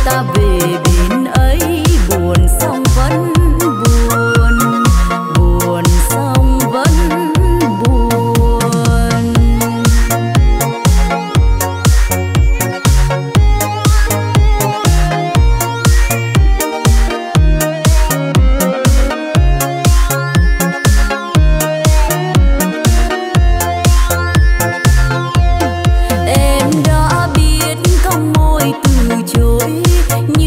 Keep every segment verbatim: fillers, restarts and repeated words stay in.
ta về bên ấy, buồn xong vẫn buồn, buồn xong vẫn buồn. Em đã biết cong môi từ chối,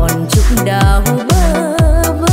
còn chung đào bơ vơ.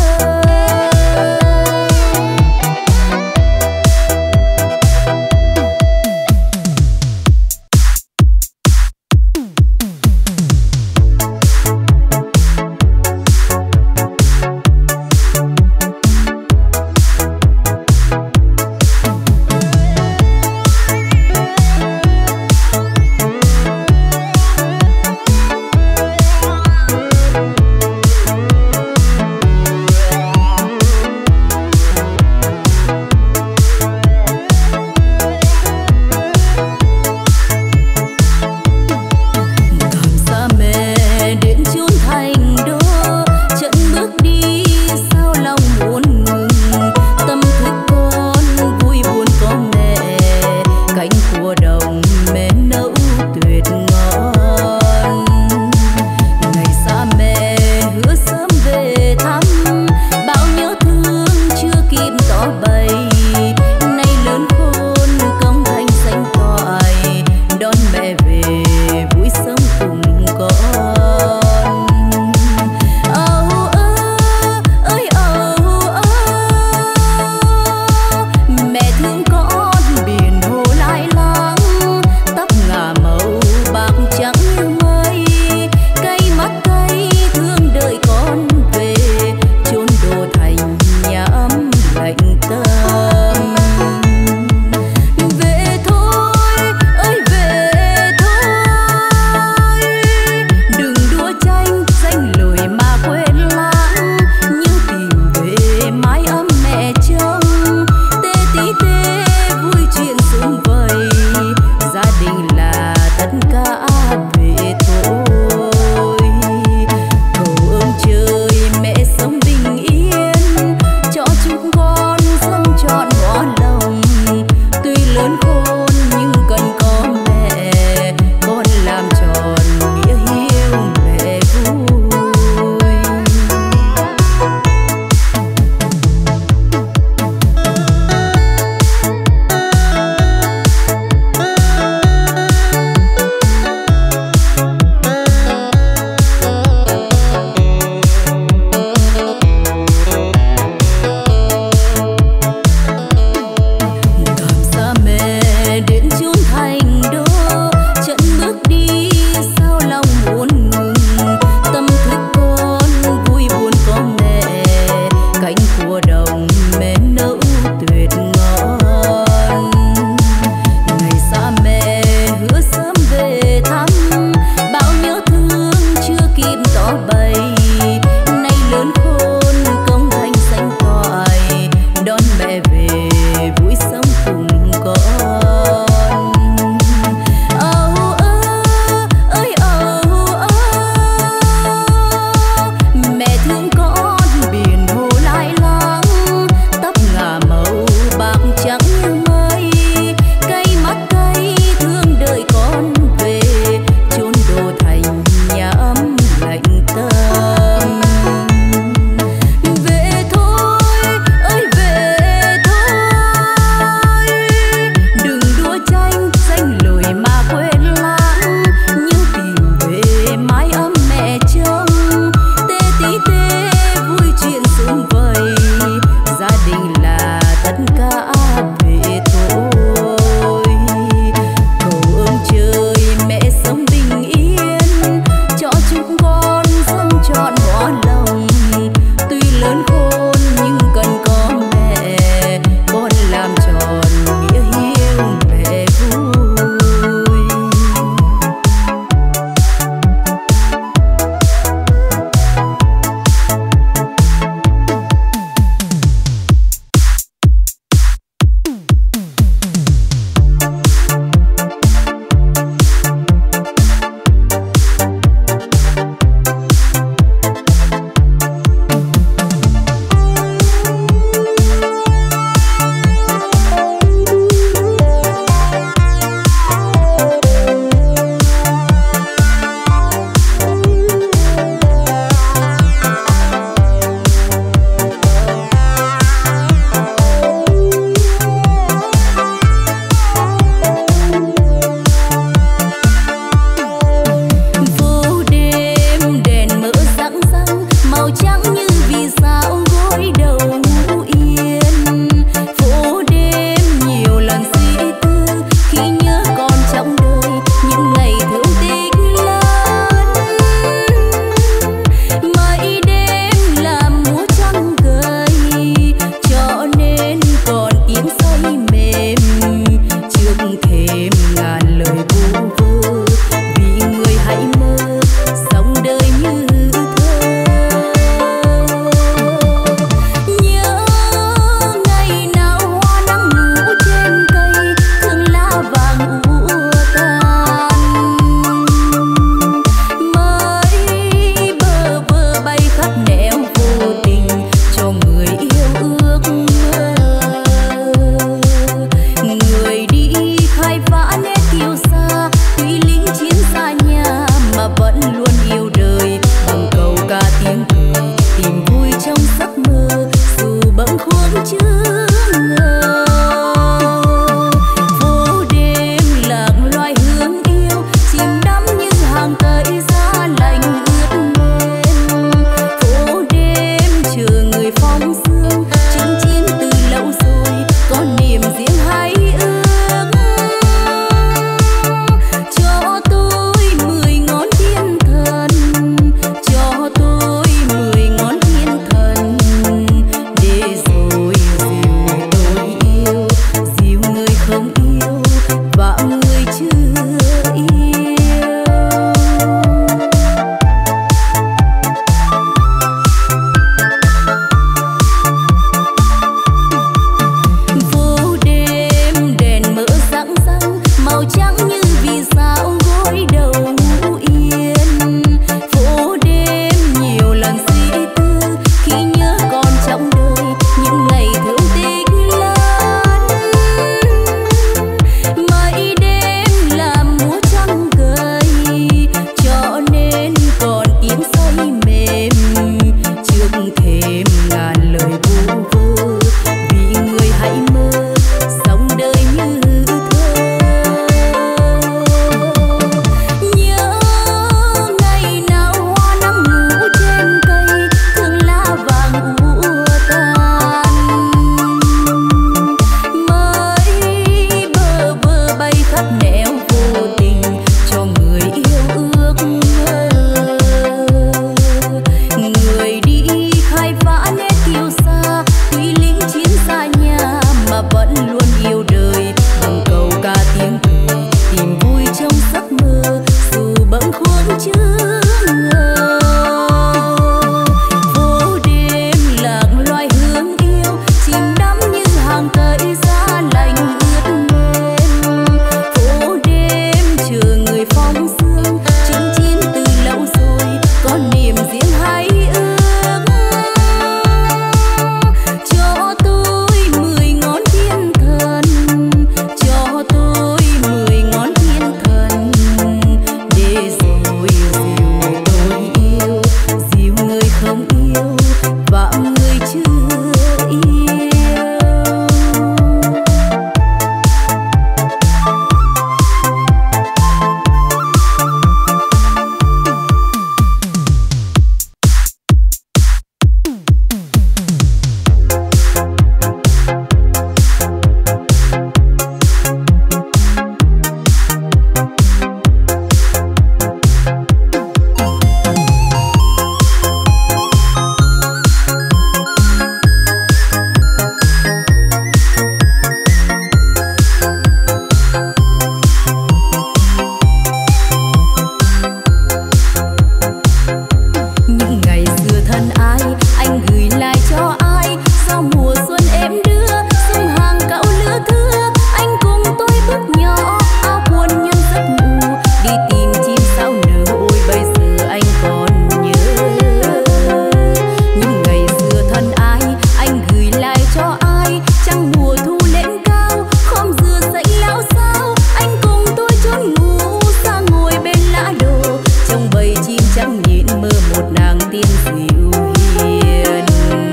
một nàng tiên dịu hiền.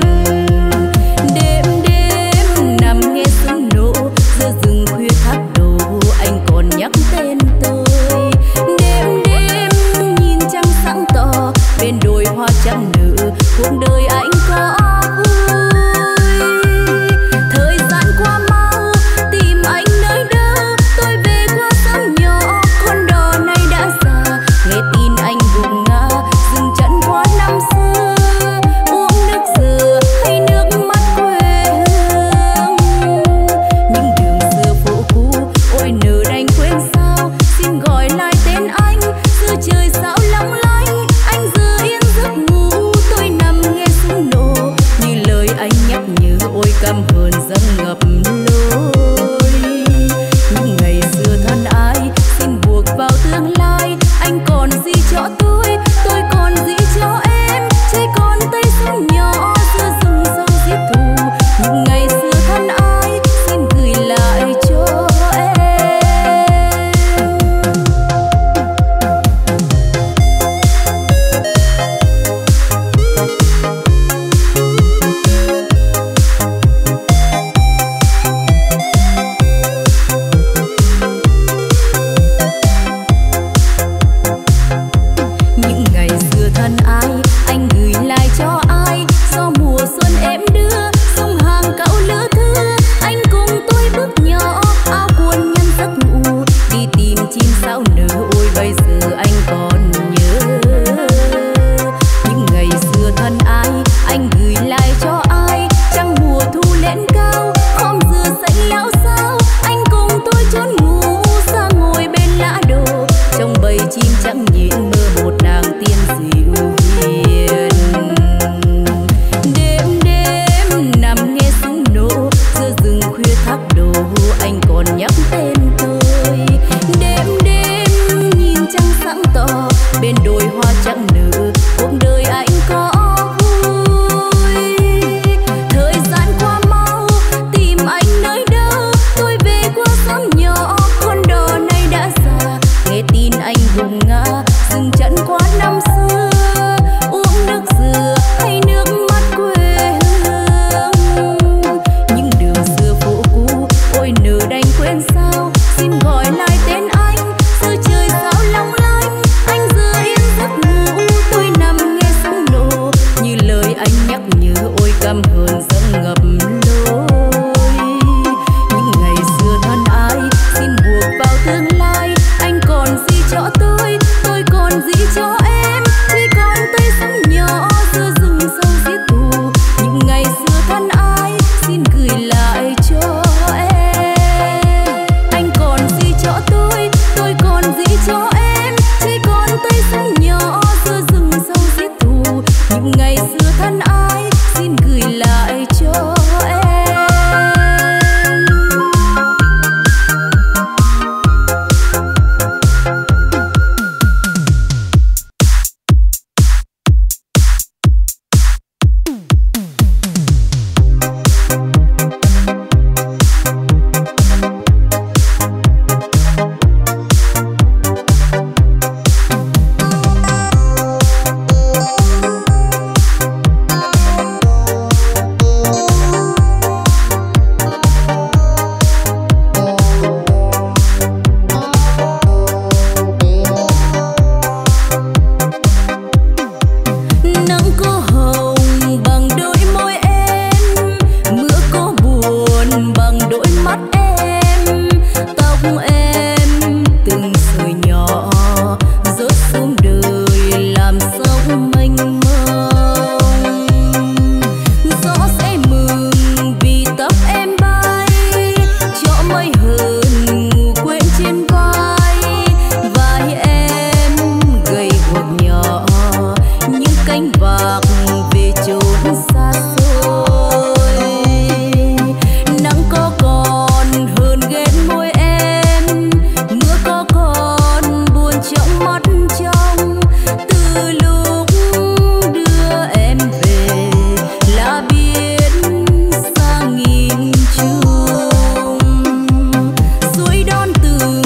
Đêm đêm nằm nghe súng nổ giữa rừng khuya thác đổ, anh còn nhắc tên tôi. Đêm đêm nhìn trăng sáng tỏ bên đồi hoa trắng nở, cuộc đời anh có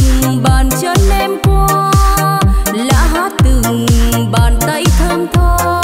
bàn tay thơm tho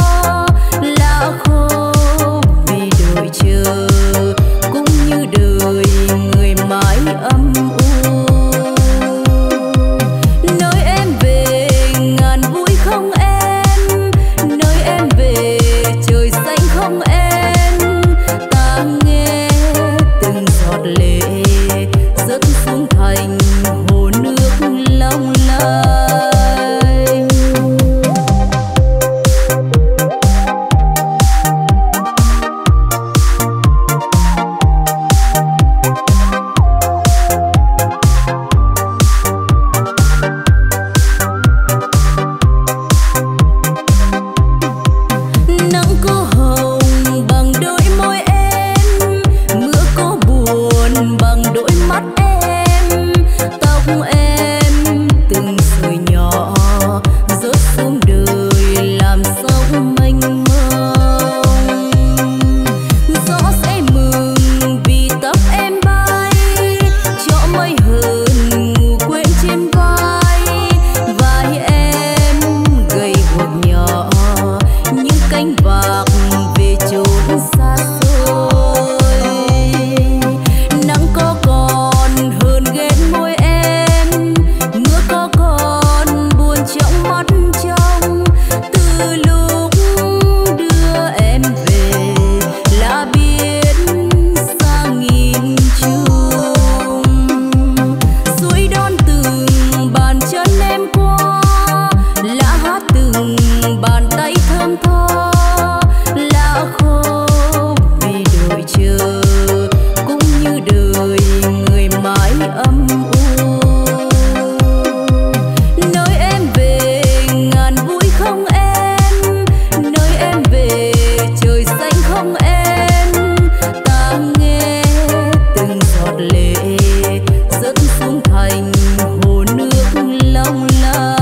thơm tho lá khô vì đợi chờ cũng như đời người mãi âm u. Nơi em về ngàn vui không em, nơi em về trời xanh không em, ta nghe từng giọt lệ rớt xuống thành hồ nước long lanh.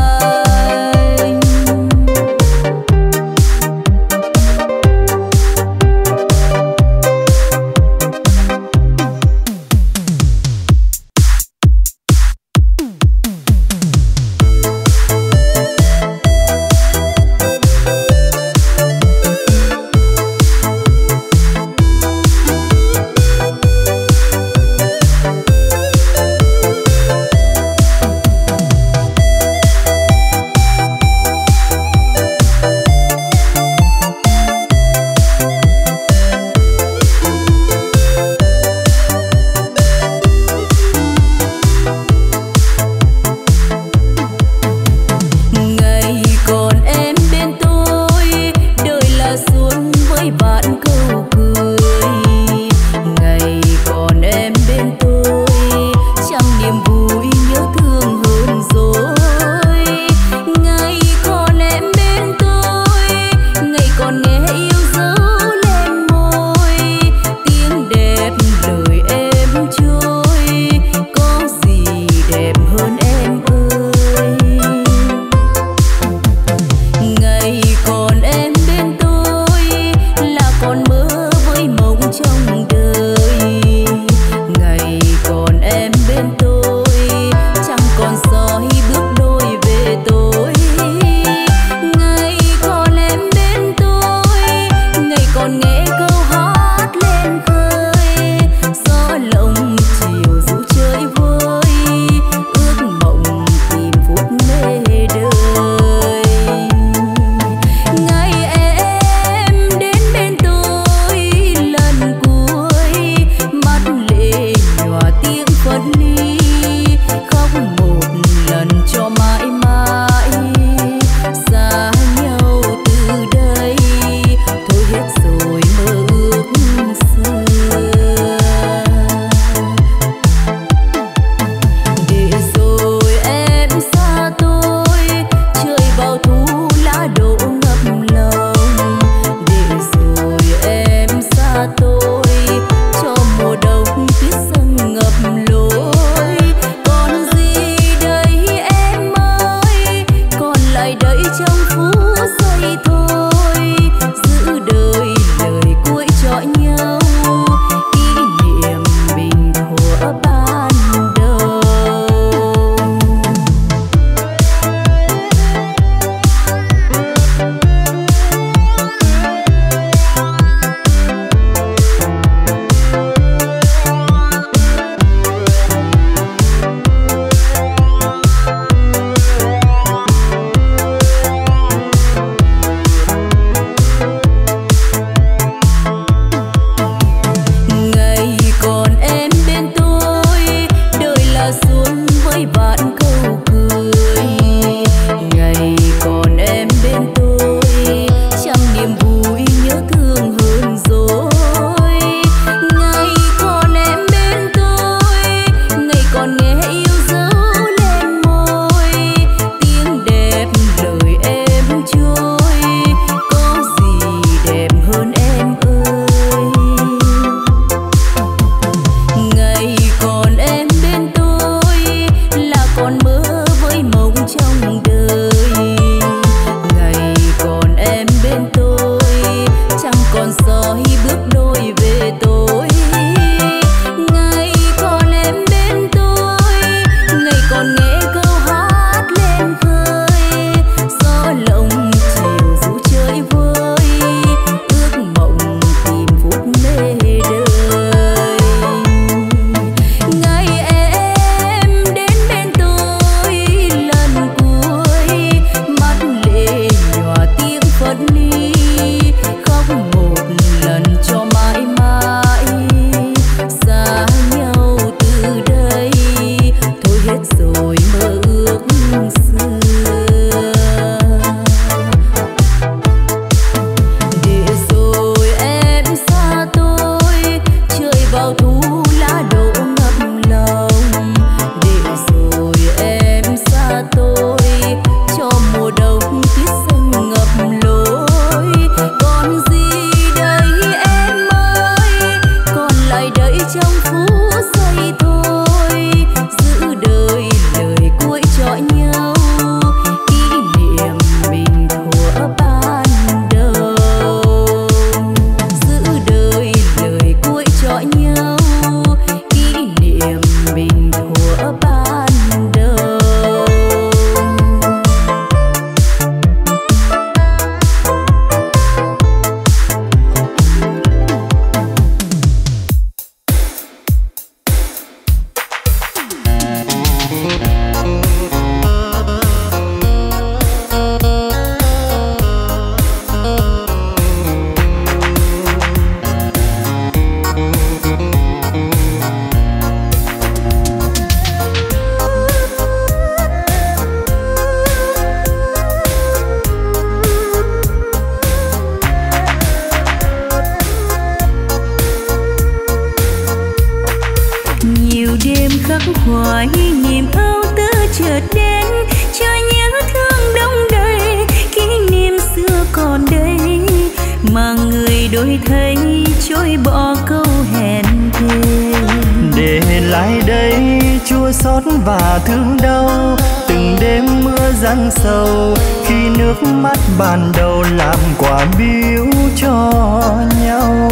hoài niềm âu tư chợt đến, cho nhớ thương đông đầy, kỷ niệm xưa còn đây mà người đổi thay trôi bỏ câu hẹn thề. Để lại đây chua xót và thương đau, từng đêm mưa giăng sầu khi nước mắt ban đầu làm quà biếu cho nhau.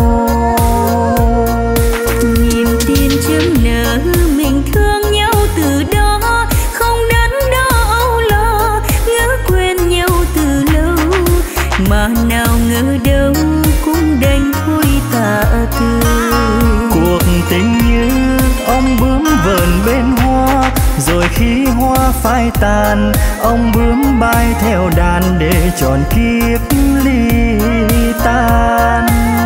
Nhìn tiền chớm nở mình thương nhau từ đó, không đắn đo âu lo, ngỡ quên nhau từ lâu mà nào ngờ đâu cũng đành thôi tạ từ. Cuộc tình như ông bướm vờn bên hoa, rồi khi hoa phai tàn ông bướm bay theo đàn để tròn kiếp ly tan.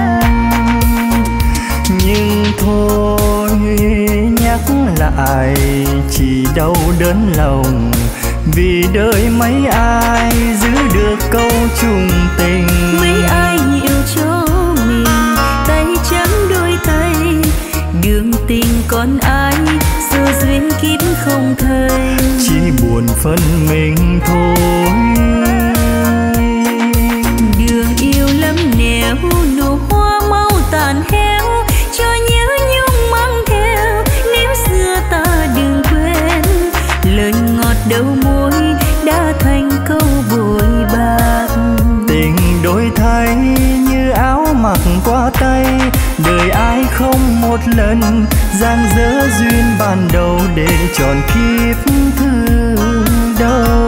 Nhưng thôi nhắc lại chỉ đau đớn lòng, vì đời mấy ai giữ được câu chung tình. Mấy ai nhiều cho mình tay trắng đôi tay, đường tình còn ai giờ duyên kiếp không thời. Chỉ buồn phân mình thôi. Đường yêu lắm nẻo nụ hoa mau tàn héo, cho nhớ nhung mang theo nếu xưa ta đừng quên. Lời ngọt đầu môi đã thành câu bội bạc. Tình đổi thay như áo mặc qua tay, đời ai không một lần giang dở duyên ban đầu để tròn kiếp thương đau.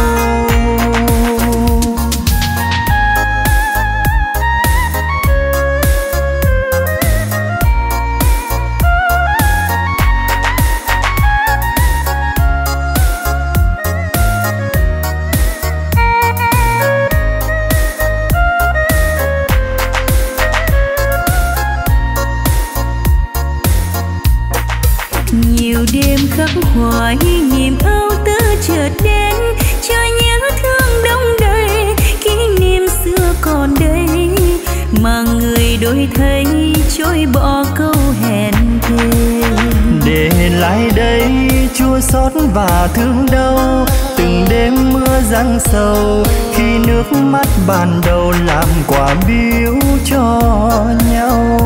Nhiều đêm khắc hoài niềm âu tư chợt đến, cho nhớ thương đông đầy, kỷ niệm xưa còn đây mà người đổi thay trôi bỏ câu hẹn thề. Để lại đây chua xót và thương đau, từng đêm mưa giăng sầu khi nước mắt ban đầu làm quà biếu cho nhau.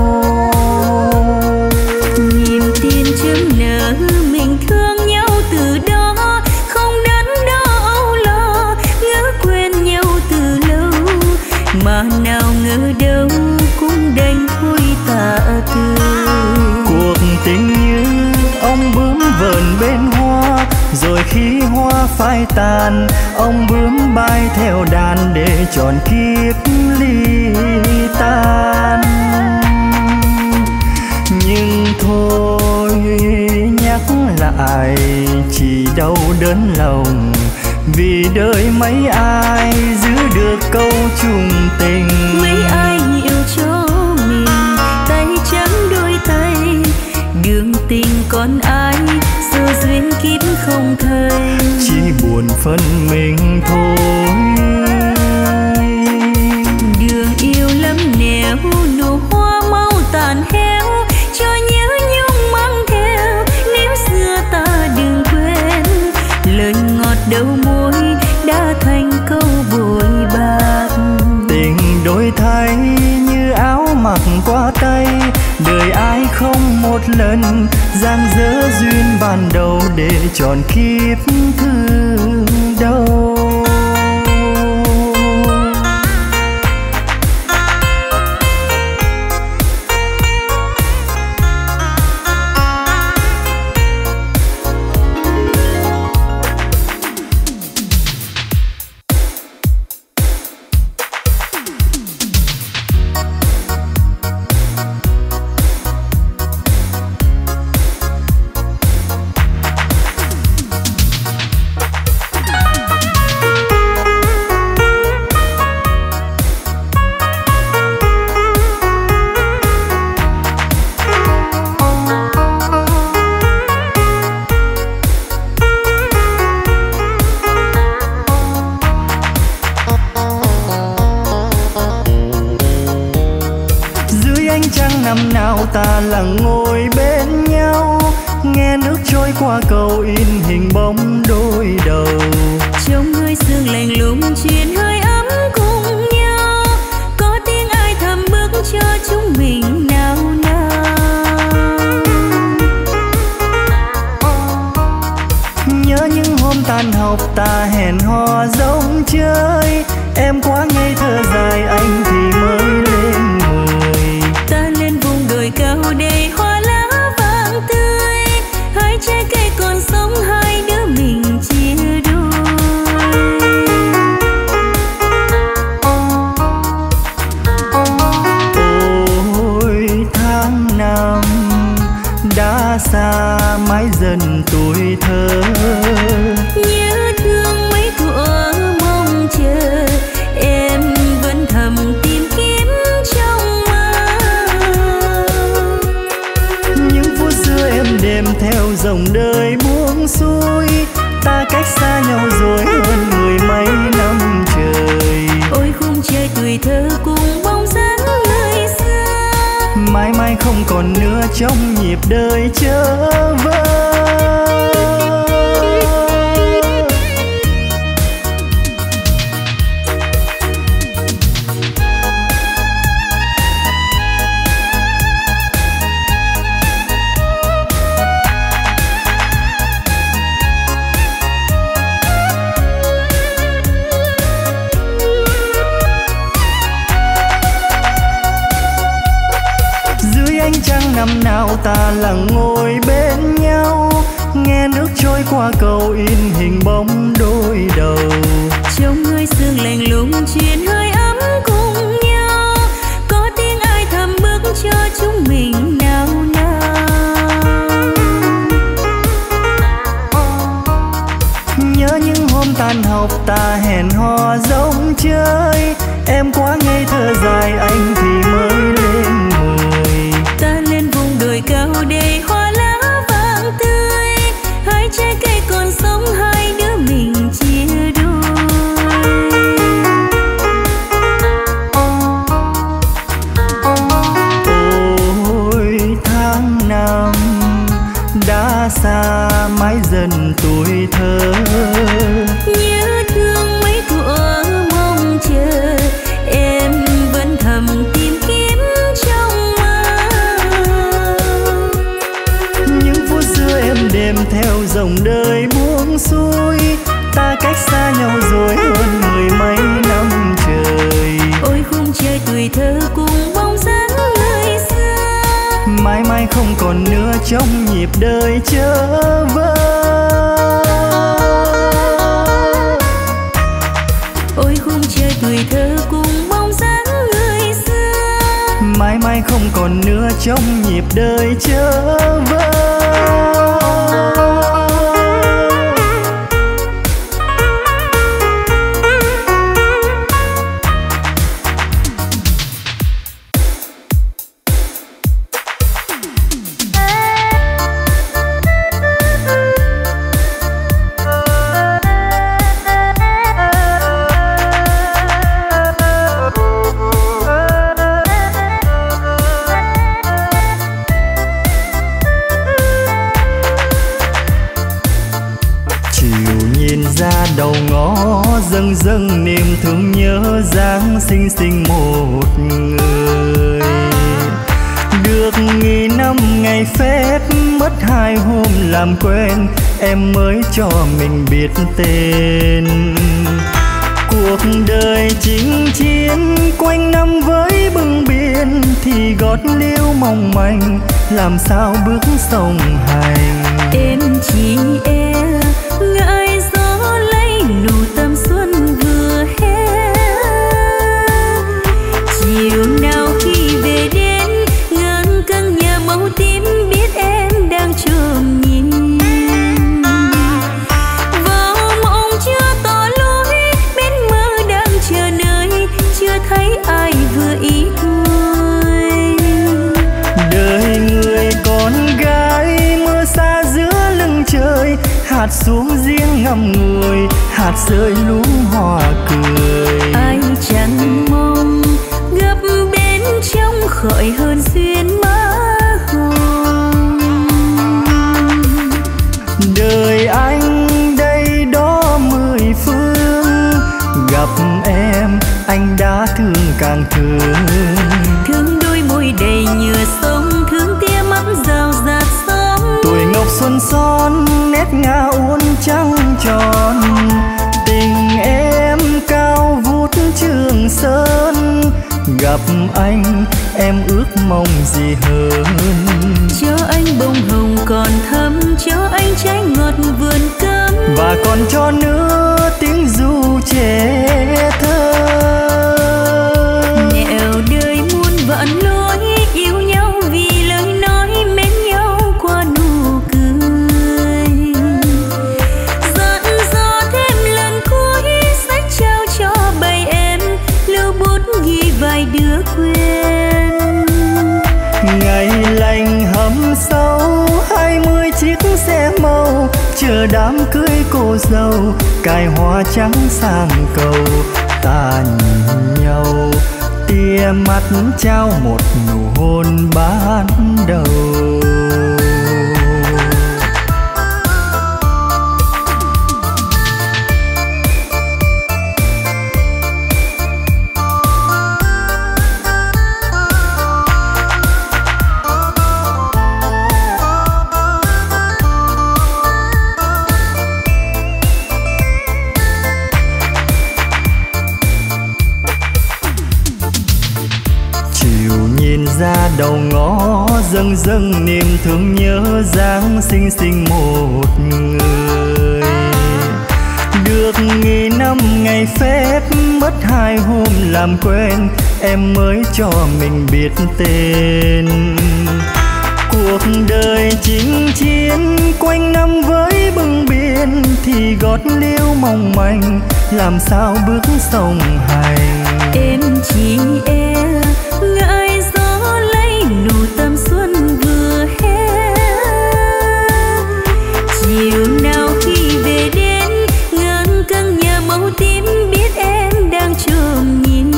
Nhìn tiền chớm nở mình thương nhau từ đó, không đắn đo âu lo, ngỡ quên nhau từ lâu mà nào ngờ đâu cũng đành thôi tạ từ. Cuộc tình như ông bướm vờn bên hoa, rồi khi hoa phai tàn ông bướm bay theo đàn để tròn kiếp ly tan. Nhưng thôi nhắc lại chỉ đau đớn lòng, vì đời mấy ai giữ được câu chung tình. Mấy ai nhiều cho mình tay trắng đôi tay, đường tình còn ai giờ duyên kiếp không thời. Chỉ buồn phân mình thôi. Đường yêu lắm nẻo nụ hoa mau tàn héo, cho nhớ nhung mang theo nếu xưa ta đừng quên. Lời ngọt đầu môi đã thành câu bội bạc. Tình đổi thay như áo mặc qua tay, đời ai không một lần giang dở duyên ban đầu để tròn kiếp thương đau. Năm nào ta lặng ngồi bên nhau, nghe nước trôi qua cầu in hình bóng đôi đầu. Trong hơi sương lạnh lùng truyền hơi ấm cùng nhau, có tiếng ai thầm bước cho chúng mình nào nào. Nhớ những hôm tan học ta hẹn hò rong chơi, em quá ngây thơ dài anh thì mới lên mười. Ta lên vùng đồi cao đầy hoa lá vàng tươi, hai trái cây còn sống hai đứa mình chia đôi. Ôi tháng năm đã xa mãi dần tuổi thơ, nhớ thương mấy thuở mong chờ, em vẫn thầm tìm kiếm trong mơ. những phút xưa em đêm theo dòng đời buông xuôi, ta cách xa nhau rồi hơn mười mấy năm trời. Ôi khung trời tuổi thơ cùng bóng dáng người xưa, mãi mãi không còn nữa trong nhịp đời chớ vơ. Trăng năm nào ta lặng ngồi bên nhau, nghe nước trôi qua cầu in hình bóng đôi đầu. Trong hơi sương lạnh lùng truyền hơi ấm cùng nhau, có tiếng ai thầm bước cho chúng mình nào nào. Nhớ những hôm tan học ta hẹn hò rong chơi, em quá ngây thơ dài anh thì mới lên mười. Ta lên vùng đồi cao đầy hoa lá vàng tươi, hai trái cây còn sống hai đứa mình chia đôi. Ôi tháng năm đã xa mãi dần tuổi thơ, nhớ thương mấy thuở mong chờ, em vẫn thầm tìm kiếm trong mơ. những phút xưa em đêm theo dòng đời buông xuôi, ta cách xa nhau rồi hơn mười mấy năm trời. Ôi khung trời tuổi thơ cùng bóng dáng người xưa, mãi mãi không còn nữa trong nhịp đời chớ vơ. Ôi khung trời tuổi thơ cùng bóng dáng người xưa, mãi mãi không còn nữa trong nhịp đời chớ vơ. Đầu ngõ dâng dâng niềm thương nhớ dáng xinh xinh một người, được nghỉ năm ngày phép mất hai hôm làm quen em mới cho mình biết tên. Cuộc đời chinh chiến quanh năm với bưng biển thì gót liễu mong manh làm sao bước sông hành. Em chỉ e ngại gió lấy nụ tâm xuân vừa hè, chiều nào khi về đến ngàn căn nhà màu tím biết em đang trộm nhìn vào mộng chưa tỏ lối, bên mơ đang chờ nơi chưa thấy ai vừa ý thôi. Đời người con gái mưa xa giữa lưng trời, hạt xuống riêng ngậm ngùi hạt rơi lúm hoa cười. Ai chẳng mong gặp bên trong khỏi hơn duyên má hồng. Thương đôi môi đầy nhựa sông, thương tia mắt rào rạt sóng. Tuổi ngọc xuân son nét ngà uốn trăng tròn, tình em cao vút Trường Sơn. Gặp anh em ước mong gì hơn, cho anh bông hồng còn thắm, cho anh trái ngọt vườn cấm, và còn cho nữa tiếng ru trẻ thơ. Nẻo đời muôn vạn lối, yêu nhau vì lời nói, mến nhau qua nụ cười. Dặn dò thêm lần cuối, sách trao cho bầy em, lưu bút ghi vài đứa quên. Ngày lành hầm sâu, hai mươi chiếc xe màu, chờ đám cưới cô dâu, cài hoa trắng sang cầu. Ta nhìn nhau, tia mắt trao một nụ hôn ban đầu. Ra đầu ngõ dâng dâng niềm thương nhớ dáng xinh xinh một người. Được nghỉ năm ngày phép, mất hai hôm làm quen, em mới cho mình biết tên. Cuộc đời chinh chiến quanh năm với bưng biển, thì gót liễu mong manh làm sao bước sông hành. Em chỉ e ngại gió lấy nụ tầm xuân vừa hè. Chiều nào khi về đến ngang căn nhà màu tím, biết em đang trộm nhìn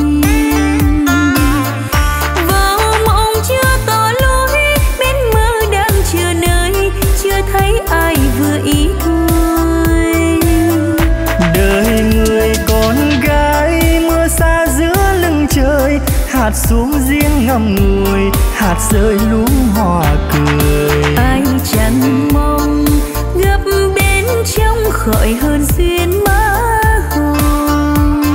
vào mộng chưa tỏ lối, bên mơ đang chờ nơi, chưa thấy ai vừa ý thôi. Đời người con gái mưa xa giữa lưng trời, hạt xuống riêng ngậm ngùi, hạt rơi luống hoa cười. Ai chẳng mong gặp bên trong khỏi hơn duyên má hồng.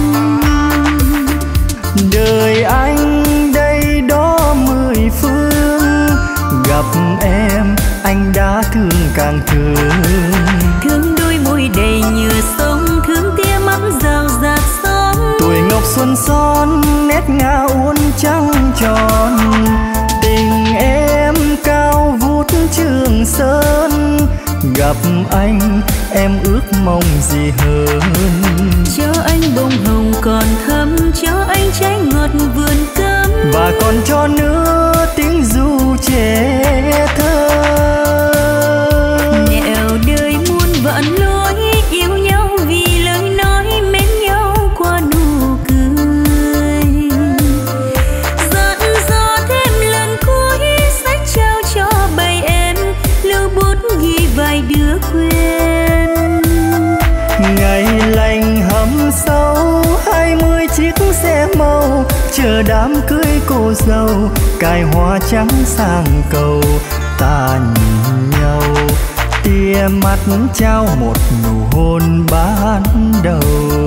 Đời anh đây đó mười phương, gặp em anh đã thương càng thương. Thương đôi môi đầy nhựa sông, thương tia mắt rào rạt sóng. Tuổi ngọc xuân son nét ngà uốn trăng tròn, tình em cao vút Trường Sơn. Gặp anh em ước mong gì hơn, cho anh bông hồng còn thắm, cho anh trái ngọt vườn cấm, và còn cho nữa tiếng ru trẻ thơ. Nẻo đời muôn vạn lối, yêu nhau vì lời nói, mến nhau qua nụ cười. Dặn dò thêm lần cuối, sách trao cho bầy em, lưu bút ghi vài đứa quên. Ngày lành hầm sâu, hai mươi chiếc xe màu, chờ đám cưới cô dâu, cài hoa trắng sang cầu. Ta nhìn nhau, tia mắt trao một nụ hôn ban đầu.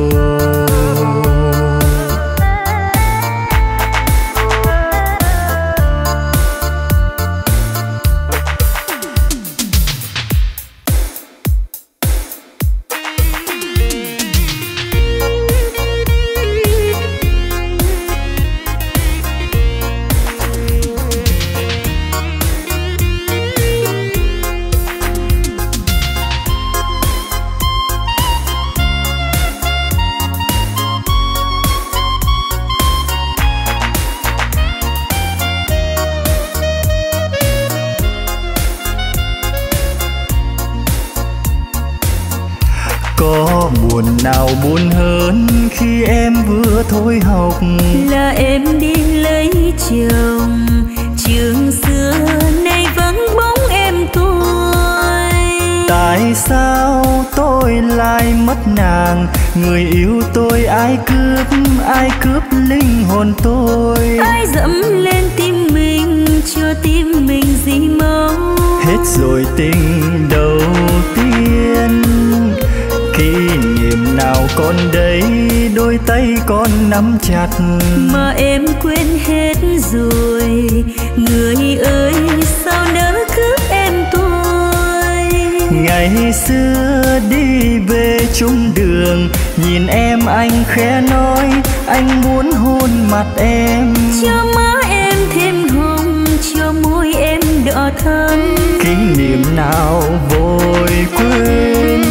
Có buồn nào buồn hơn khi em vừa thôi học, là em đi lấy chồng. Trường xưa nay vắng bóng em tôi. tại sao tôi lại mất nàng người yêu tôi ai cướp, ai cướp linh hồn tôi. Ai dẫm lên tim mình, cho tim mình gì mong. Hết rồi tình đầu tiên, kỷ niệm nào còn đây, đôi tay con nắm chặt. Mà em quên hết rồi, người ơi sao nỡ cướp em tôi. Ngày xưa đi về chung đường, nhìn em anh khẽ nói, anh muốn hôn mặt em. Cho má em thêm hồng, cho môi em đỏ thắm. Kỷ niệm nào vội quên.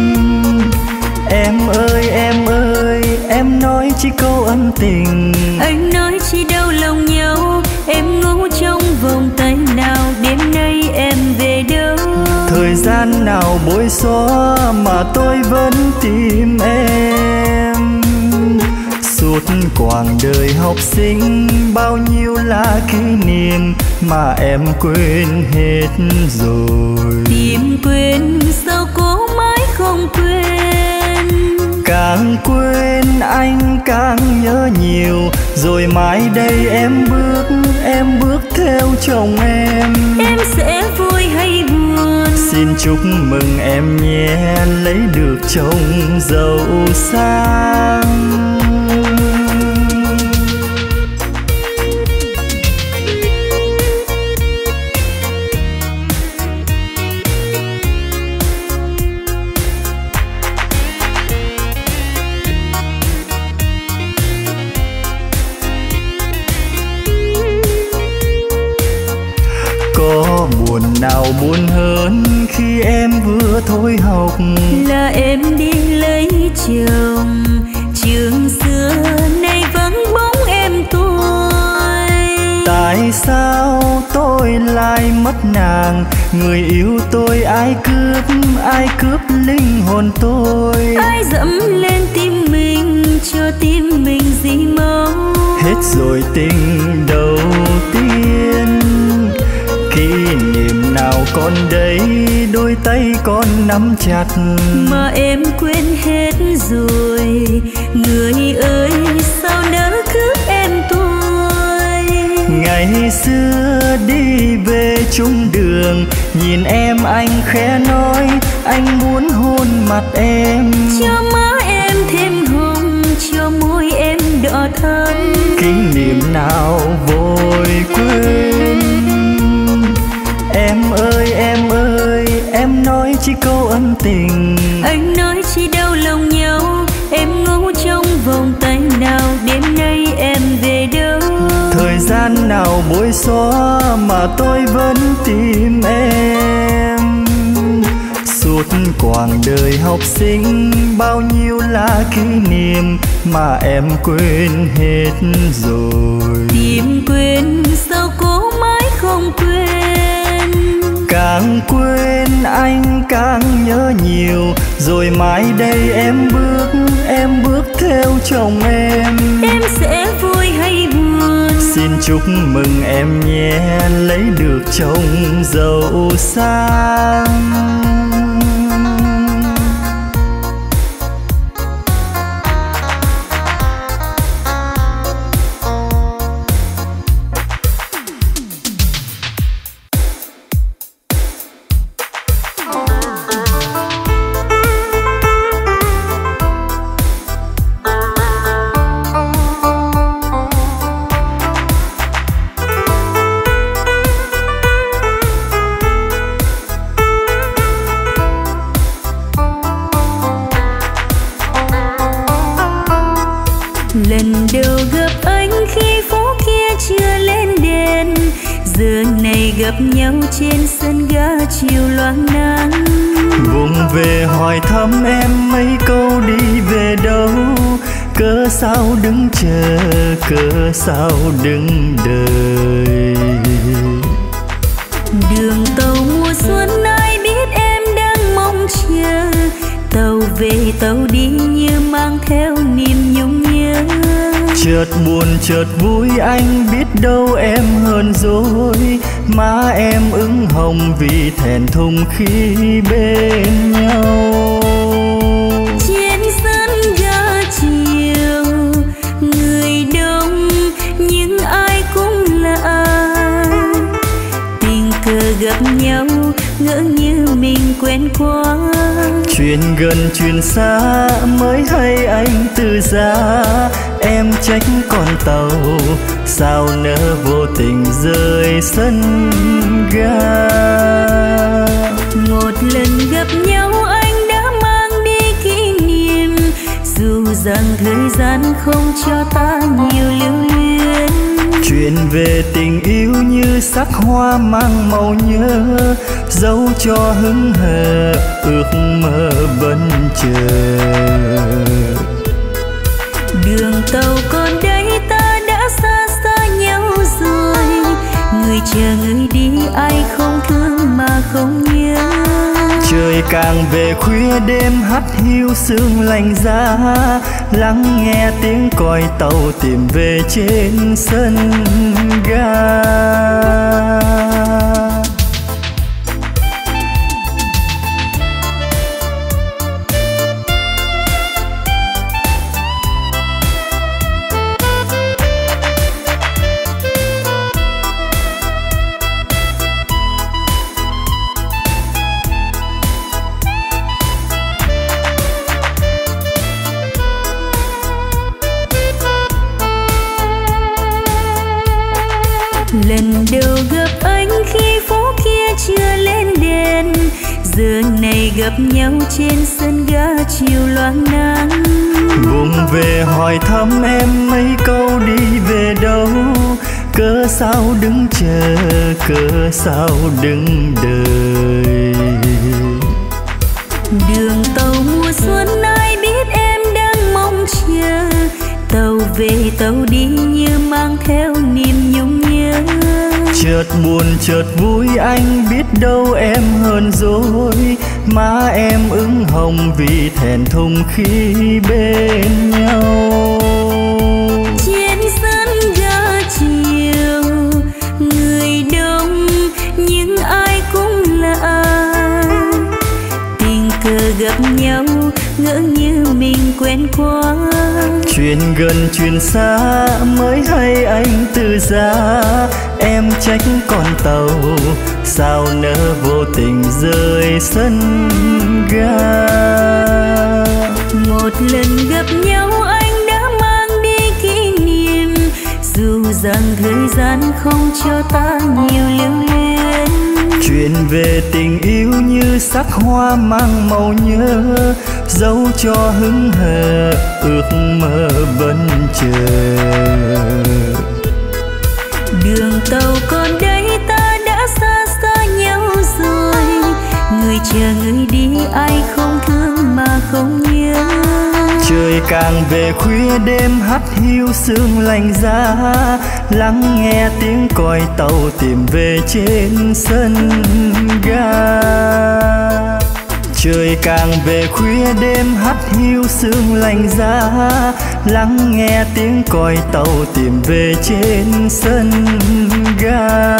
Em ơi em ơi, em nói chỉ câu ân tình. Anh nói chỉ đau lòng nhau, em ngủ trong vòng tay nào, đêm nay em về đâu. Thời gian nào bối xóa mà tôi vẫn tìm em. Suốt quãng đời học sinh, bao nhiêu là kỷ niệm mà em quên hết rồi. Tìm quên sao cố mãi không quên. Càng quên anh càng nhớ nhiều, rồi mai đây em bước, em bước theo chồng em. Em sẽ vui hay buồn, xin chúc mừng em nhé, lấy được chồng giàu sang. Có buồn nào buồn hơn khi em vừa thôi học, là em đi lấy chồng. Trường xưa nay vắng bóng em tôi. Tại sao tôi lại mất nàng, người yêu tôi ai cướp, ai cướp linh hồn tôi. Ai dẫm lên tim mình, cho tim mình gì mong. Hết rồi tình đầu tiên, kỷ niệm nào còn đây, đôi tay con nắm chặt. Mà em quên hết rồi, người ơi sao nỡ cướp em tôi. Ngày xưa đi về chung đường, nhìn em anh khẽ nói, anh muốn hôn mặt em. Cho má em thêm hồng, cho môi em đỏ thắm. Kỷ niệm nào vội quên. Em ơi em ơi, em nói chỉ câu ân tình. Anh nói chỉ đau lòng nhau, em ngủ trong vòng tay nào, đêm nay em về đâu. Thời gian nào bối xóa mà tôi vẫn tìm em. Suốt quãng đời học sinh, bao nhiêu là kỷ niệm mà em quên hết rồi. Tìm quên sao cố mãi không quên. Càng quên anh càng nhớ nhiều, rồi mai đây em bước, em bước theo chồng em. Em sẽ vui hay buồn, xin chúc mừng em nhé, lấy được chồng giàu sang. lần đầu gặp anh khi phố kia chưa lên đèn, giờ này gặp nhau trên sân ga chiều loang nắng. Vùng về hỏi thăm em mấy câu đi về đâu, cớ sao đứng chờ, cớ sao đứng đợi. Đường tàu mùa xuân ai biết em đang mong chờ, tàu về tàu đi như mang theo niềm nhung nhớ. Chợt buồn chợt vui anh biết đâu em hơn rồi, má em ửng hồng vì thẹn thùng khi bên nhau. Trên sân quen quá. Chuyện gần chuyện xa mới hay anh từ giá. Em trách con tàu sao nỡ vô tình rơi sân ga. Một lần gặp nhau anh đã mang đi kỷ niệm, dù rằng thời gian không cho ta nhiều lưu luyến. Chuyện về tình yêu như sắc hoa mang màu nhớ, dấu cho hững hờ ước mơ vẫn chờ. Đường tàu còn đây ta đã xa xa nhau rồi, người chờ người đi ai không thương mà không nhớ. Trời càng về khuya đêm hắt hiu sương lạnh giá, lắng nghe tiếng còi tàu tìm về trên sân ga. Lần đầu gặp anh khi phố kia chưa lên đèn, giờ này gặp nhau trên sân ga chiều loang nắng. Vùng về hỏi thăm em mấy câu đi về đâu, cớ sao đứng chờ, cớ sao đứng đợi. Đường tàu mùa xuân ai biết em đang mong chờ, tàu về tàu đi như mang theo niềm nhung nhớ. Chợt buồn chợt vui anh biết đâu em hơn dối, má em ửng hồng vì thẹn thùng khi bên nhau. Trên sân ga chiều người đông nhưng ai cũng lạ, tình cờ gặp nhau ngỡ như mình quen quá. Chuyện gần chuyện xa mới hay anh từ giá. Em trách con tàu sao nỡ vô tình rơi sân ga. Một lần gặp nhau anh đã mang đi kỷ niệm, dù rằng thời gian không cho ta nhiều lưu luyến. Chuyện về tình yêu như sắc hoa mang màu nhớ, dấu cho hững hờ ước mơ vẫn chờ. Đường tàu còn đây ta đã xa xa nhau rồi, người chờ người đi ai không thương mà không nhớ. Trời càng về khuya đêm hắt hiu sương lạnh giá, lắng nghe tiếng còi tàu tìm về trên sân ga. Trời càng về khuya đêm hắt hiu sương lạnh giá, lắng nghe tiếng còi tàu tìm về trên sân ga.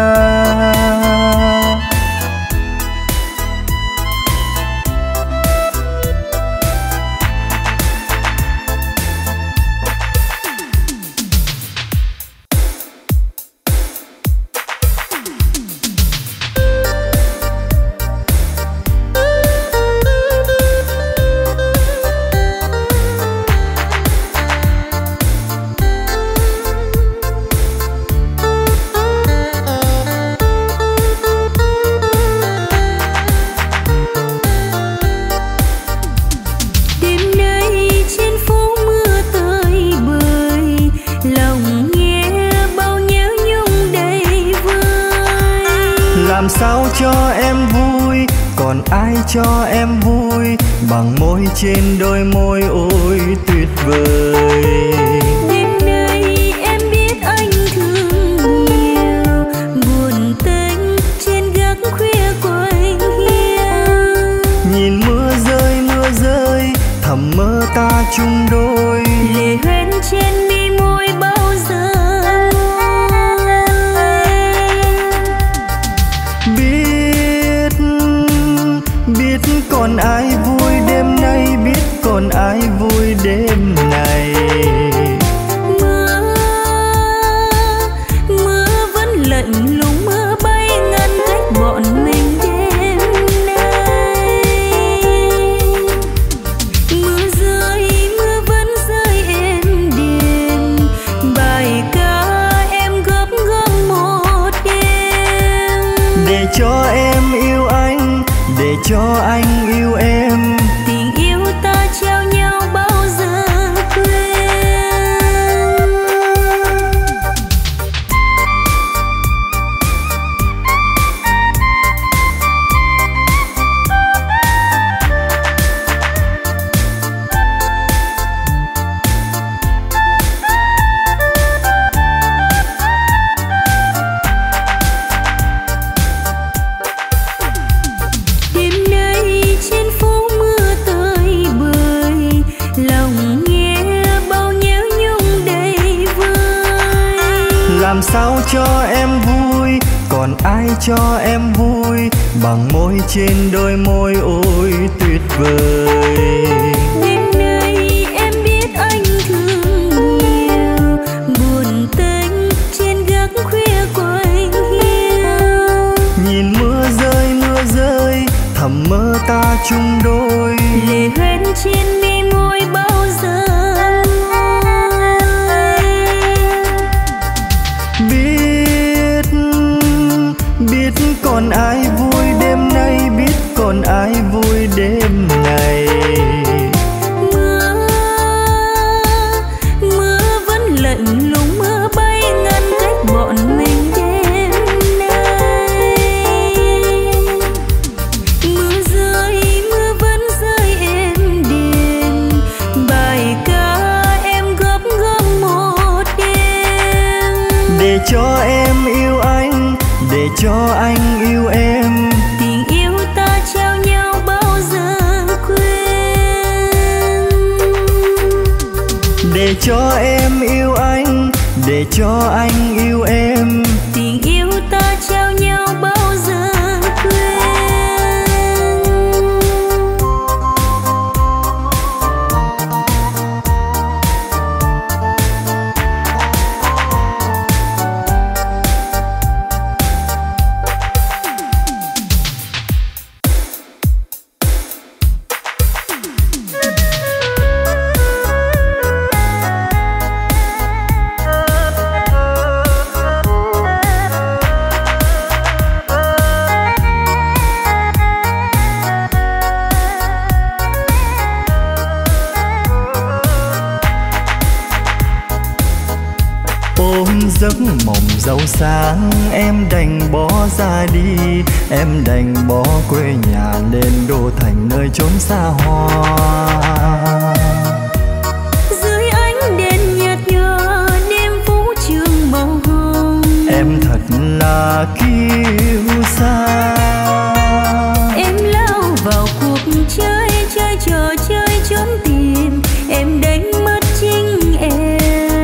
Làm sao cho em vui, còn ai cho em vui bằng môi trên đôi môi ôi tuyệt vời. Đêm nay em biết anh thương nhiều, buồn tênh trên gác khuya của anh hiu. Nhìn mưa rơi mưa rơi thầm mơ ta chung đôi, lệ hoen trên mi môi bao giờ biết biết còn ai vui đêm nay, biết còn ai vui đêm này. cho em yêu anh, để cho anh yêu em. Tình yêu ta trao nhau bao giờ quên. Làm sao cho em vui, còn ai cho em vui bằng môi trên đôi môi ôi tuyệt vời. Đêm nay em biết anh thương nhiều, buồn tênh trên gác khuya quạnh hiu. Nhìn mưa rơi mưa rơi, thầm mơ ta chung đôi. Lệ hoen trên mi môi bao giờ còn ai vui đêm nay, biết còn ai vui đêm này. Mưa, mưa vẫn lạnh lùng, mưa bay ngăn cách bọn mình đêm nay. Mưa rơi, mưa vẫn rơi êm đềm, bài ca em góp góp một đêm. Để cho em yêu anh, để cho anh yêu em. Tình yêu ta trao nhau bao giờ quên. Để cho em yêu anh, để cho anh yêu em. Tình yêu ta trao nhau bao giờ quên. Giấc mộng giàu sáng em đành bỏ ra đi, em đành bỏ quê nhà lên đô thành nơi chốn xa hoa. Dưới ánh đèn nhạt nhòa đêm vũ trường màu hồng, em thật là kiêu sa. Em lao vào cuộc chơi chơi trò chơi trốn tìm, em đánh mất chính em.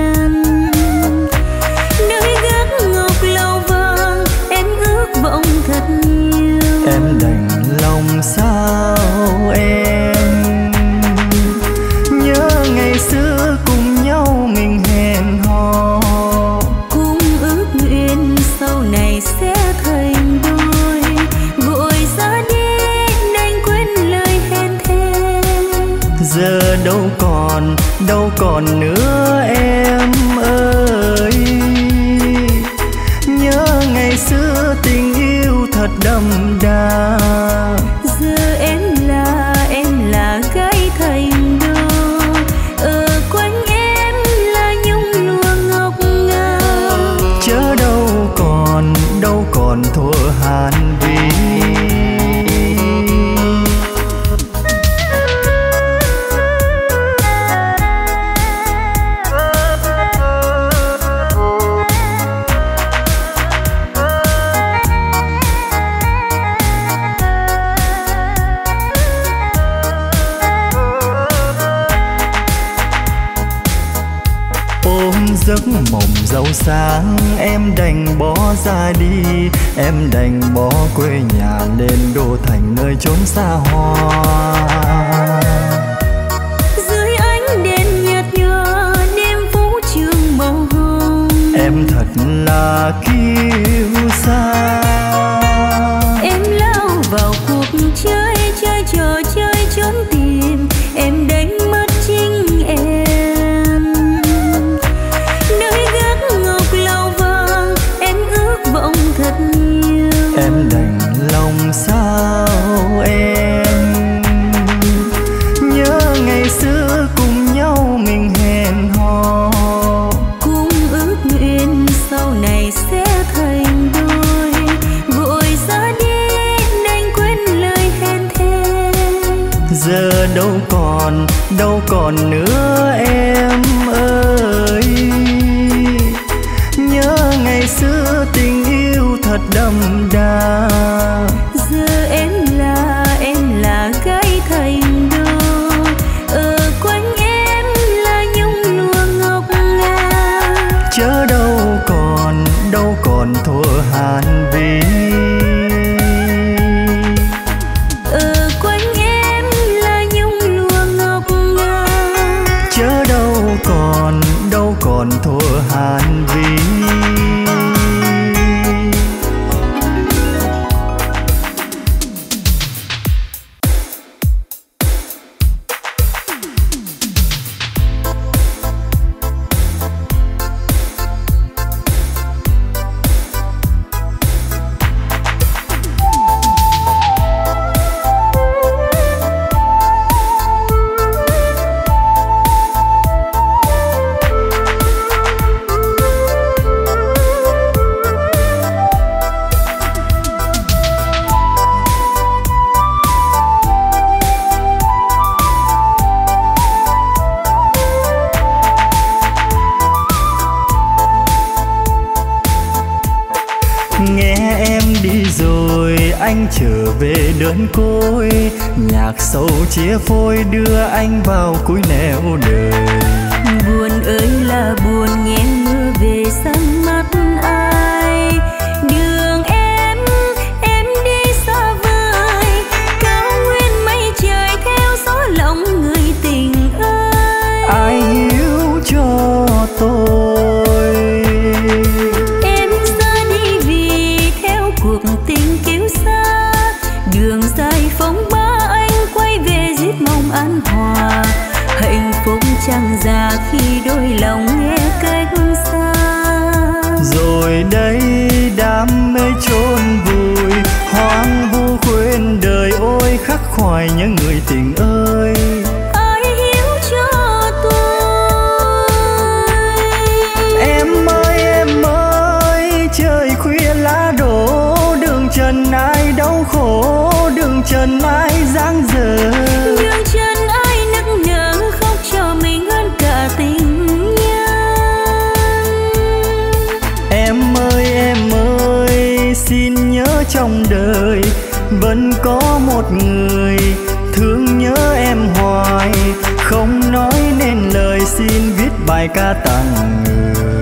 Thật nhiều em đành lòng sao em nhớ ngày xưa cùng nhau mình hẹn hò, cùng ước nguyện sau này sẽ thành đôi. Vội ra đi đành quên lời hẹn thề, giờ đâu còn đâu còn nữa em ơi. Nhớ ngày xưa tình yêu thật đậm đà, giờ em là em là gái thành đô, ở quanh em là nhung lụa ngọc ngà. chớ đâu còn đâu còn thua hàn vi. Giấc mộng giàu sáng em đành bỏ ra đi, em đành bỏ quê nhà lên đô thành nơi chốn xa hoa. Dưới ánh đèn nhạt nhòa đêm vũ trường màu hồng, em thật là kiêu sa. Em lao vào cuộc chơi chơi trò chơi trốn tìm, em đánh mất chính em. Em đành đâu còn nữa em ơi. Nhớ ngày xưa tình yêu thật đậm đà, giờ em là em là gái thành đô, ở quanh em là nhung lụa ngọc ngà. Chớ đâu còn đâu còn thua hàn vi, ở quanh em là nhung lụa ngọc ngà. chớ đâu còn đâu còn thua hàn vi. Nghe em đi rồi anh trở về đơn côi, nhạc sầu chia phôi đưa anh vào cuối nẻo đời. Buồn ơi là buồn nghe mưa về sân mắt ai, đường em em đi xa vời, cao nguyên mây trời theo gió lòng người tình ơi. Ai hiểu cho tôi, Em ra đi vì theo cuộc tình kiêu xa, đường dài phóng ba anh quay về giết mong an hòa. Hạnh phúc chẳng già khi đôi lòng nghe cách xa. rồi đây đam mê chôn vùi, hoang vu quên đời ôi khắc khoải những người tình ơi. Ai hiểu cho tôi, Em ơi em ơi, trời khuya lá đổ, đường trần ai đau khổ, đường trần ai giang dở. đường chân ai nức nở khóc cho mình hơn cả tình nhân. Em ơi em ơi, xin nhớ trong đời vẫn có một người thương nhớ em hoài, không nói nên lời xin viết bài ca tặng người.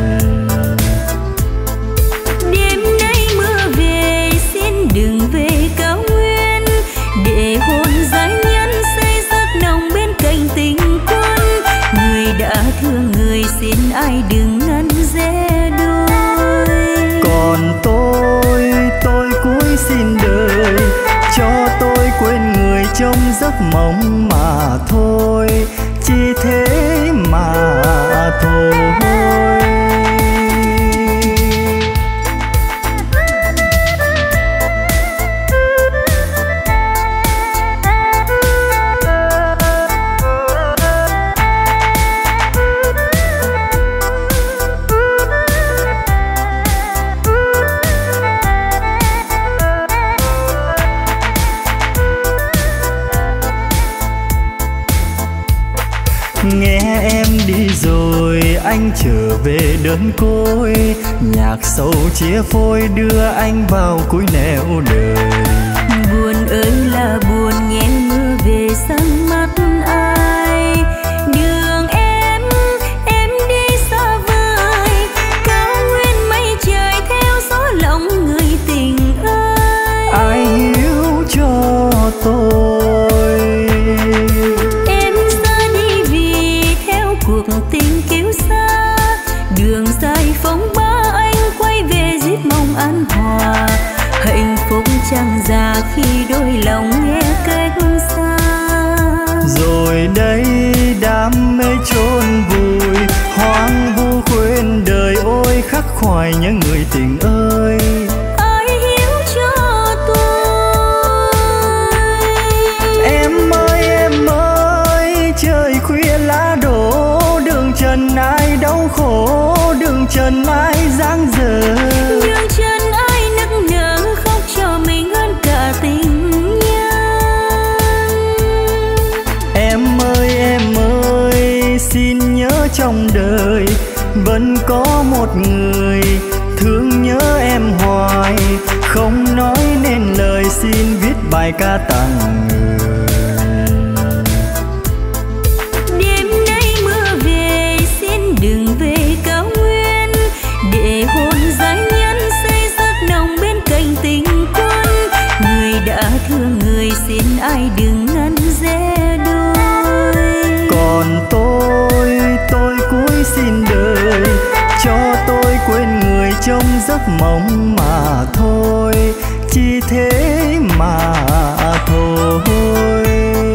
Đêm nay mưa về xin đừng về cao nguyên, để hồn giai nhân say giấc nồng bên cạnh tình quân. Người đã thương người xin ai đừng ngăn rẽ đôi. Còn tôi, tôi cúi xin đời, cho tôi quên người trong giấc mộng mà thôi, chỉ thế mà thôi. Nghe em đi rồi anh trở về đơn côi, nhạc sầu chia phôi đưa anh vào cuối nẻo đời. Buồn ơi là buồn nghe mưa về sân mắt ai, đường em em đi xa vời, cao nguyên mây trời theo gió lòng người tình ơi. Ai hiểu cho tôi, Em ra đi vì theo cuộc tình kiêu xa, đường dài phóng ba anh quay về giết mong an hòa. Hạnh phúc chẳng già khi đôi lòng nghe cách xa. rồi đây đam mê chôn vùi, hoang vu quên đời ôi khắc khoải những người tình ơi. Ai hiểu cho tôi, Em ơi em ơi, trời khuya lá đổ, đường trần ai đau khổ, đường trần ai giang dở. đường chân ai nức nở khóc cho mình hơn cả tình nhân. Em ơi người, thương nhớ em hoài, không nói nên lời xin viết bài ca tặng người. Đêm nay mưa về xin đừng về cao nguyên, để hồn giai nhân say rất nồng bên cạnh tình quân. Người đã thương người xin ai đừng ngăn rẽ đôi. Còn tôi, tôi cúi xin đời, cho tôi quên người trong giấc mộng mà thôi, chỉ thế mà thôi.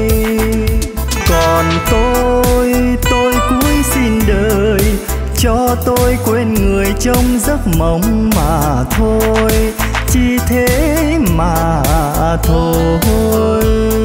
Còn tôi, tôi cúi xin đời, cho tôi quên người trong giấc mộng mà thôi, chỉ thế mà thôi.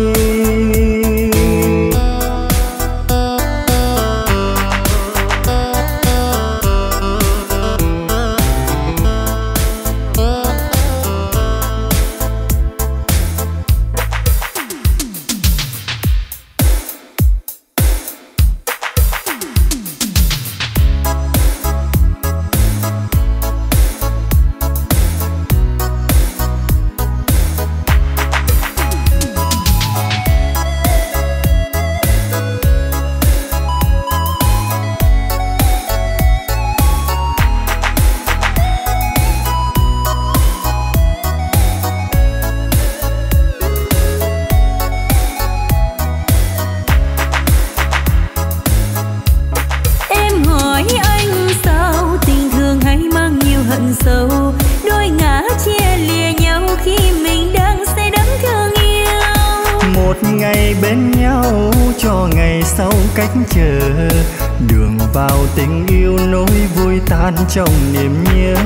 Cách chờ đường vào tình yêu nỗi vui tan trong niềm nhớ.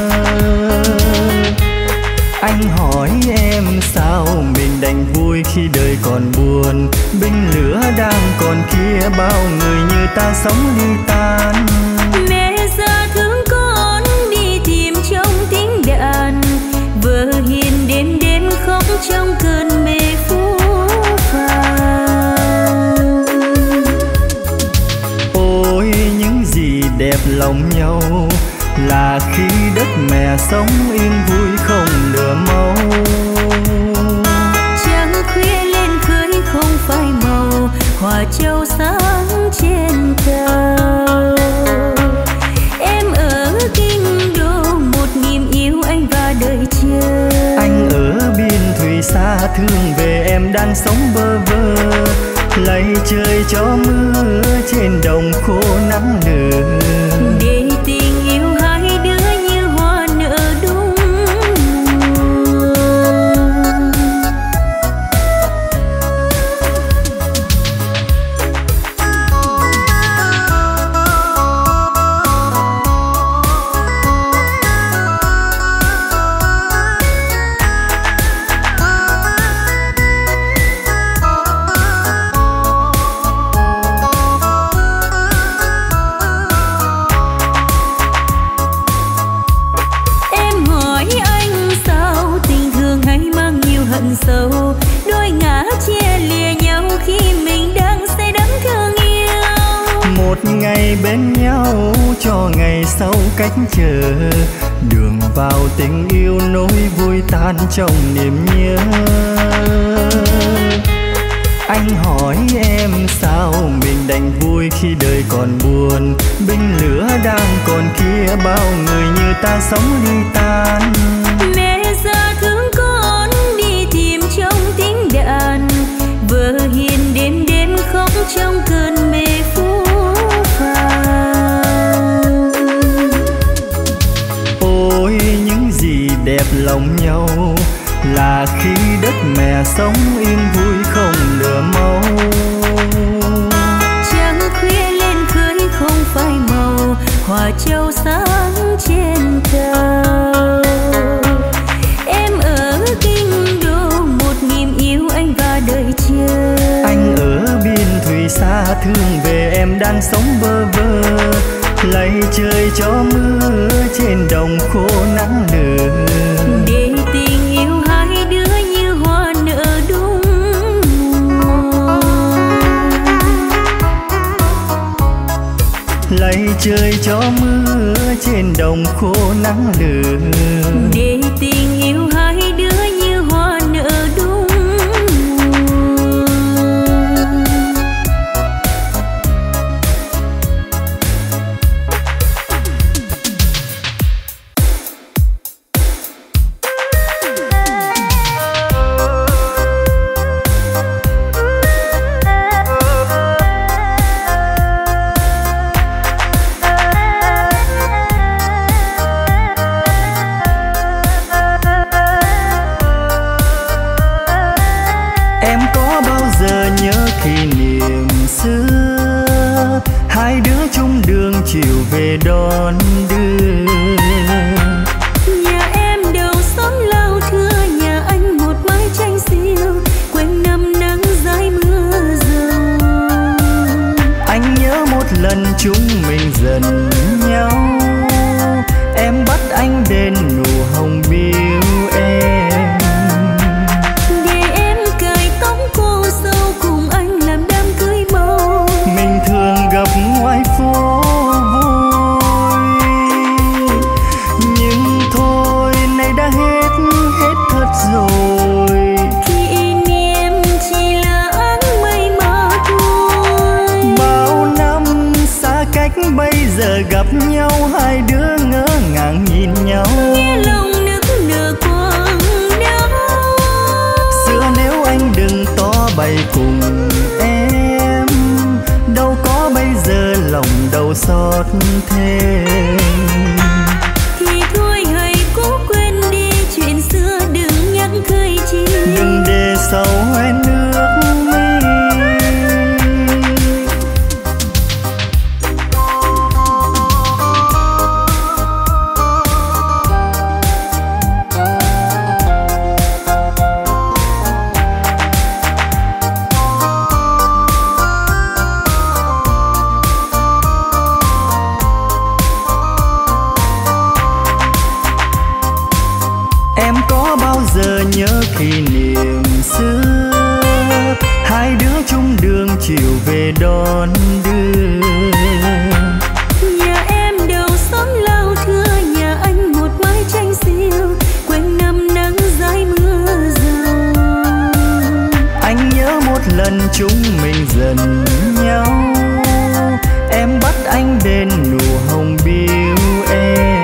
Anh hỏi em sao mình đành vui khi đời còn buồn, binh lửa đang còn kia bao người như ta sống ly tan. Mẹ ra thương con đi tìm trong tiếng đàn, vợ hiền đêm đêm khóc trong cơn mê phú phàng. Đẹp lòng nhau là khi đất mẹ sống yên vui không lửa máu. Trăng khuya lên khơi không phai màu, hòa châu sáng trên cao. Em ở kinh đô một niềm yêu anh và đời chờ. Anh ở biên thùy xa thương về em đang sống bơ vơ, lạy trời cho mưa trên đồng khô nắng nở. Để tình yêu hai đứa như hoa nở đúng mùa. Sâu đôi ngã chia lìa nhau khi mình đang say đắm thương yêu. Một ngày bên nhau cho ngày sau cách chờ, đường vào tình yêu nỗi vui tan trong niềm nhớ. Anh hỏi em sao mình đành vui khi đời còn buồn, binh lửa đang còn kia bao người như ta sống ly tan. Mẹ ra thương con đi tìm trong tiếng đàn, vợ hiền đêm đêm khóc trong cơn mê phú phàng. Ôi những gì đẹp lòng nhau là khi đất mẹ sống yên vui không lửa máu. Trăng khuya lên khơi không phai màu, hòa châu sáng trên cao. Em ở kinh đô một niềm yêu anh và đời chờ. Anh ở biên thùy xa thương về em đang sống bơ vơ, lạy trời cho mưa trên đồng khô nắng nở. Để tình yêu hai đứa như hoa nở đúng mùa. Lạy trời cho mưa trên đồng khô nắng lửa. Để tình yêu hai đứa như hoa nở đúng mùa. Chiều về đón đưa. Nhà em đầu xóm lao thưa, nhà anh một mái tranh xiêu, quên năm nắng dãi mưa dầu. Anh nhớ một lần chúng mình dần nhau, em bắt anh đến nụ hồng biếu em. Để em cài tóc cô dâu cùng anh làm đám cưới màu. Mình thường gặp ngoài phố rồi. Kỷ niệm chỉ là áng mây mà thôi. Bao năm xa cách bây giờ gặp nhau, hai đứa ngỡ ngàng nhìn nhau. Nghe lòng nức nở quang đau. Xưa nếu anh đừng to bày cùng em, đâu có bây giờ lòng đau xót thêm. Thì thôi hãy cố quên đi chuyện xưa, đừng nhắc khơi chi. Đừng để sau hoen nước mi. Em có bao giờ nhớ kỷ niệm xưa, hai đứa chung đường chiều về đón đưa. Nhà em đầu xóm lao thưa, nhà anh một mái tranh xiêu, quên năm nắng dãi mưa dầu. Anh nhớ một lần chúng mình dần nhau, em bắt anh đến nụ hồng biếu em.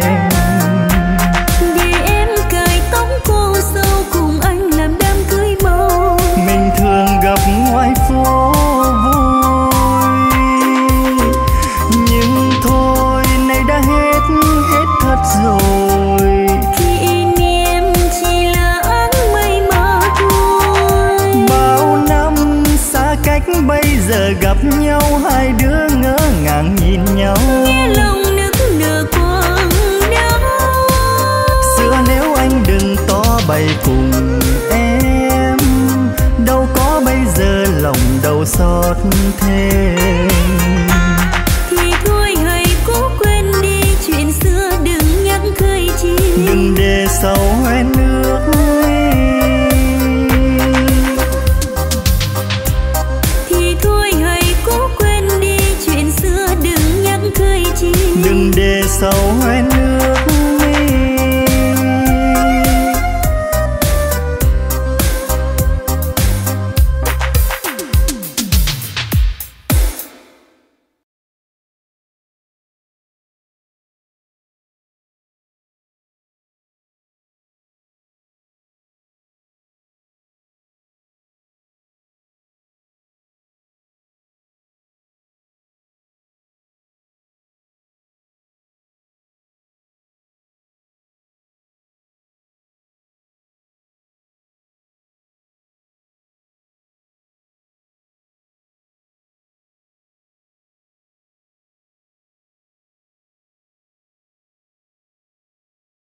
Ngoài phố vui, nhưng thôi nay đã hết, hết thật rồi. Kỷ niệm chỉ là áng mây mà thôi. Bao năm xa cách bây giờ gặp nhau, hai đứa ngỡ ngàng nhìn nhau. Nghe lòng nức nở quang đau. Xưa nếu anh đừng to bày cùng em, đâu có bây giờ lòng đau xót thêm. Thì thôi hãy cố quên đi chuyện xưa, đừng nhắc khơi chi. Đừng để sau